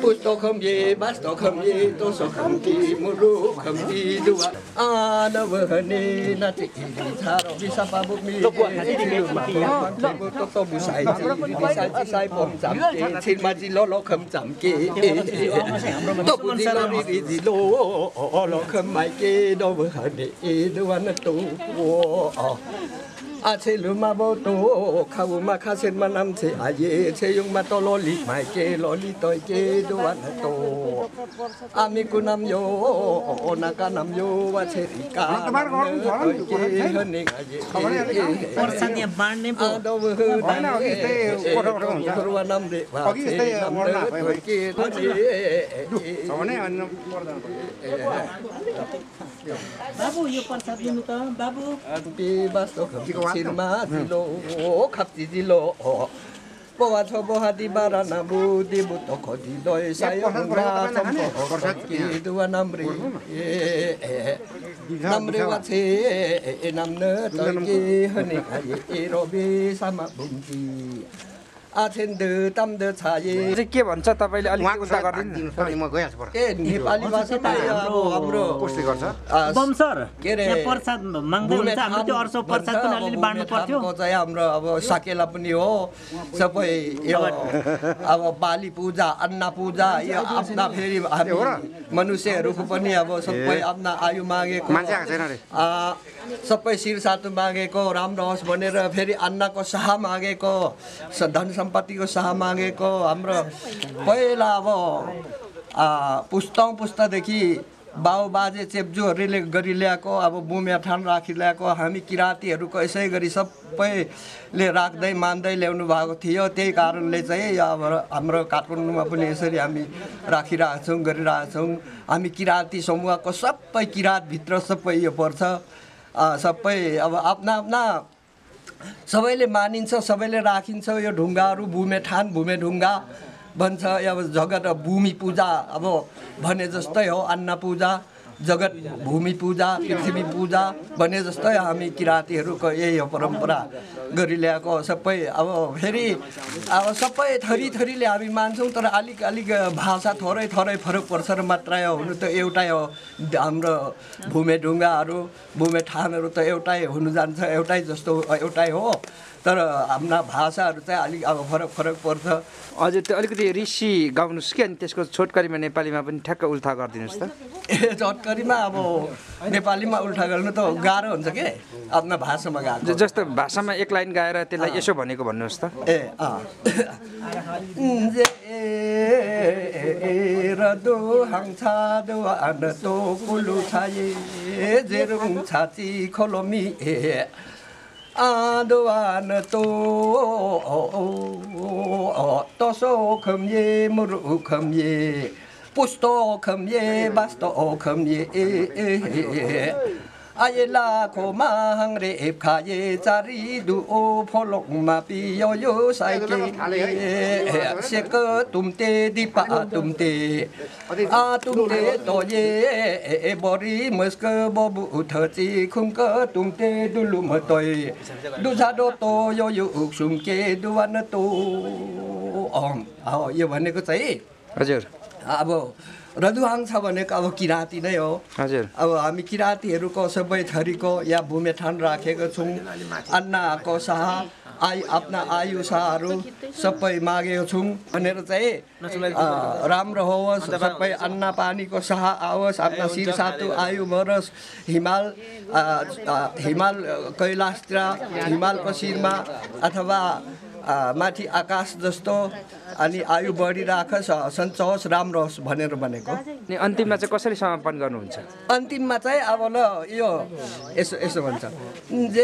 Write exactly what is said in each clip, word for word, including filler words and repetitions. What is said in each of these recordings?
pusto kami basto kami toso kami mulu kami dua ana wahane nati tharo bisa pabuk mi to to busai bisa chi sai pom jam ke chin ma ji lo lo kham jam ke to bu ji lo ri ji lo lo kham mai ke do wahane dua na tuอาเชลุมาโบโตข้าวมาคาเซนมานำเชอาเยเชยงมาโตโลลิไมเกโลลิตอยเกดวันโตอามิกุนำโยโอนากานำโยวาเชริกาเกเฮนิกาเย Porsannya barne po. Ado weh dane korwa namde wa che namde ke Samane anna Babu, yuk porsan dulu ka, babu. pi basto silma dilo khapti dilo Bawa coba hati barana budi buto kodi doi saya mula tompo ki dua namri namri wati namne toki hani kai robi sama bumti आछेन दे तम दे छाये चाहिँ के भन्छ तपाईले अलिक उता गर्दिनु म गइहाल्छु पर ए नेपाली भाषा त हाम्रो हाम्रो कसले गर्छ बम सर के रे यहाँ प्रसाद माग्दै हुन्छ हाम्रो त्यो अर्सो प्रसाद पनि अलिअलि बाँड्नु पर्थ्यो चाहिँ हाम्रो अब साकेला पनि हो सबै यो अब बाली पूजा अन्ना पूजा यो आफ्ना फेरि हामी मनुष्यहरूको पनि अब सबै आफ्ना आयु मागेको मान्छे आएको छैन रे सबै शिर सातु मागेको राम्रो होस् भनेर फेरि अन्नको साह मागेको धन सम्पत्तिको साह मागेको हाम्रो पहिला अब पुस्तौँ पुस्तादेखि बाउ बाजे चेप्जुहरूले गरी ल्याएको अब बुम्या ठान राखी ल्याएको हामी किराँतीहरूको यसै गरी सबैले राख्दै मान्दै ल्याउनु भएको थियो त्यही कारणले चाहिँ अब हाम्रो काठमाडौँमा पनि यसरी हामी राखिरहेछौँ गरिरहेछौँ हामी किराँती समूहको सबै किराँतभित्र सबै यो पर्छ सबै अब आफ्ना आफ्ना सबैले मानिन्छ सबैले राखिन्छ यो ढुङ्गाहरू भूमे ठान भूमे ढुङ्गा भन्छ अब जगत भूमि पूजा अब भने जस्तै हो अन्न पूजा जगत भूमि पूजा पृथ्वी पूजा भने जस्तै हामी किराँतीहरूको यही हो परम्परा गरिल्याएको सबै अब फेरि अब सबै थरी थरीले हामी मान्छौँ तर अलिक अलिक भाषा थोरै थोरै फरक पर्छ र मात्रै हो हुनु त एउटै हो हाम्रो भूमे ढुङ्गाहरू भूमे ठानहरू त एउटै हुनु जान्छ एउटै जस्तो एउटै हो तर हाम्रा भाषाहरू चाहिँ अलिक अब फरक फरक पर्छ हजुर त्यो अलिकति ऋषि गाउनुहोस् कि अनि त्यसको छोटकरीमा नेपालीमा पनि ठ्याक्क उल्था गरिदिनुहोस् त ए छोटकरीमा अब नेपालीमा उल्था गर्नु त गाह्रो हुन्छ के आफ्ना भाषामा गाह्रो जस्तो भाषामा एक लाइन गाएर त्यसलाई यसो भनेको भन्नुहोस् त ए अँ रदो हाङछा दो आन तो कुलु छाये जेरुङ छाची खोलोमी आदवान तो तोसो खम्ये मुरु खम्ये पुस्तो खम्ये बास्तो खम्ये आयला खोमा हंगरे खाये चारी दु ओ फोलोक मापी यो यो साइके सेक तुमते दीपा तुमते आ तुमते तो ये बोरी मस्क बोबु उठची खुमक तुमते दुलु मतोय दुसा दो तो यो यो सुमके दुवान तो अम हो यो भनेको चाहिँ हजुर अब रदुहाङ छ भनेको अब किराँती नै हो हजुर अब हामी किराँतीहरूको सबै थरीको या भूमे ठान राखेको छौँ अन्नको साह आयु आफ्ना आयु साहहरू सबै मागेको छौँ भनेर चाहिँ राम्रो होस् सबै अन्न पानीको साह आओस् आफ्ना शिर सातु आयु मरोस् हिमाल हिमाल कैलाशतिर हिमालको शिरमा अथवा माथि आकाश जस्तो अनि आयु बढिराखोस् सन्चोस् राम्रो होस् भनेर भनेको अनि अन्तिममा चाहिँ कसरी समापन गर्नुहुन्छ अन्तिममा चाहिँ अब ल यो यसो यसो भन्छ जे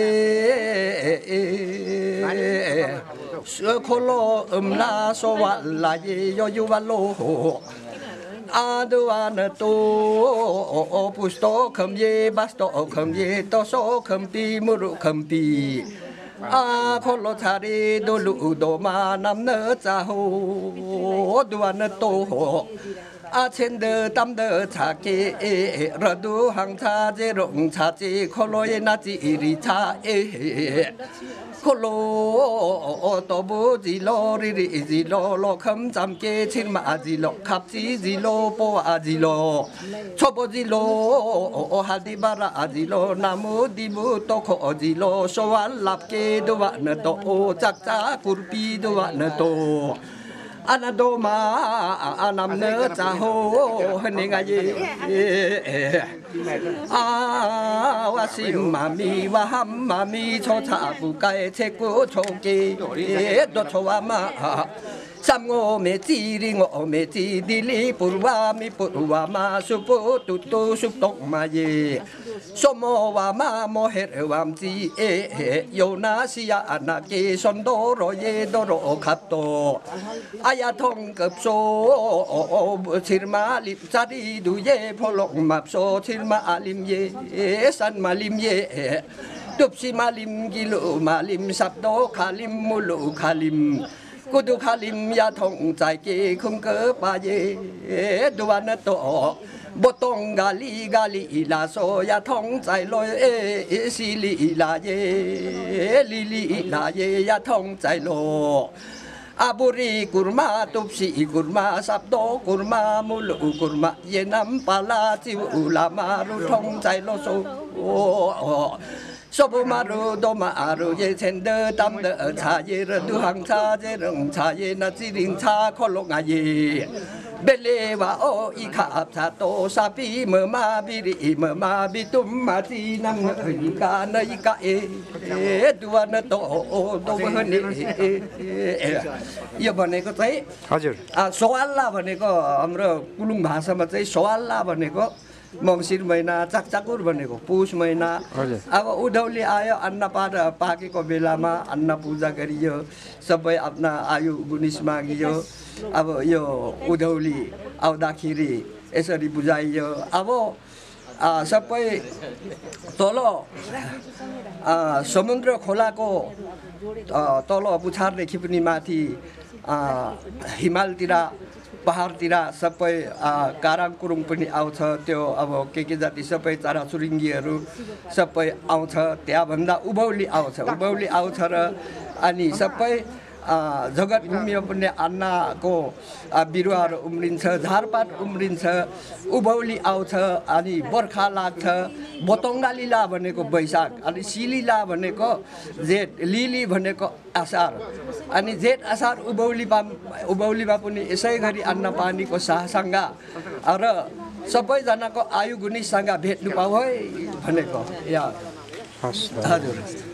ए खोलो उम्ला सोवाला यो युवालो आदवान तो पुस्तो खम्ये बास्तो खम्ये तोसो खम्पी मुरु खम्पी आ खोलो छारे दोलु दोमा नाम्न चाहो दुवान तो 아첸드 땀드 차게 러두 항차제 롱차제 콜로에 나지 이리차에 콜로 또부지로 리리지로 컴잠게 칠마지로 갑지지로 보아지로 초보지로 하디바라지로 나무디부 또코지로 소알랍게 도와너도 짝짝 굴비도 와너도 아나도마 아남너 자호 내가예 아 와심마미 와함마미 초차부가에 체구 초기 또 좋아마 삼고메 찌링오메 찌딜리 부르와미 부르와마 수부 뚜뚜 숲동마예 소모와마 모헤르암지 요나시야 아나게 손도로예 도로 갑도 아야통급소 칠마립자리 두예 폴록맙소 칠마알림예 산말림예 뚝시말림 길루말림 삽도 칼림 물루 칼림 구두 칼림 야통 짧게 금급바예 두와는 또 보통 갈리 갈리 라소 야통 짧로에 실리라예 리리라예 야통 짧로 아부리 구르마 뚝시 구르마 삽도 구르마 물루 구르마 예남 발라지 울라마루 통 짧로소 소부마루 도마루 예첸드 담드 차예르 두항차제릉 차예나 지링차 콜롱아예 벨레와 오이카압차또 사비 머마비리 머마비 tum마지 남이까 너이까에 두아나 또 도버니 이번에 그 चाहिँ हजुर 아 소알라 भनेको हाम्रो कुलुङ भाषामा चाहिँ सोवाल्ला भनेको मङ्सिर महिना चाकचाकुर भनेको पुष महिना अब उधौली आयो अन्न पार पाकेको बेलामा अन्न पूजा गरियो सबै आफ्ना आयु गुनिस मागियो अब यो उधौली आउँदाखेरि यसरी बुझाइयो अब सबै तल समुद्र खोलाको तल पुछारदेखि पनि माथि हिमालतिर पहाडतिर सबै काराङ कुरुङ पनि आउँछ त्यो अब के के जाति सबै चराचुरुङ्गीहरू सबै आउँछ त्यहाँभन्दा उभौली आउँछ उभौली आउँछ र अनि सबै जगतभूमिमा पनि अन्नको बिरुवाहरू उम्रिन्छ झारपात उम्रिन्छ उभौली आउँछ अनि बर्खा लाग्छ बोतङ्गालीला भनेको वैशाख अनि सिलिला भनेको जेठ लिली भनेको असार अनि जेठ असार उभौलीमा उभौलीमा पनि यसै गरी अन्न पानीको साहसँग र सबैजनाको आयु गुणीसँग भेट्नु पाऊ है भनेको या हजुर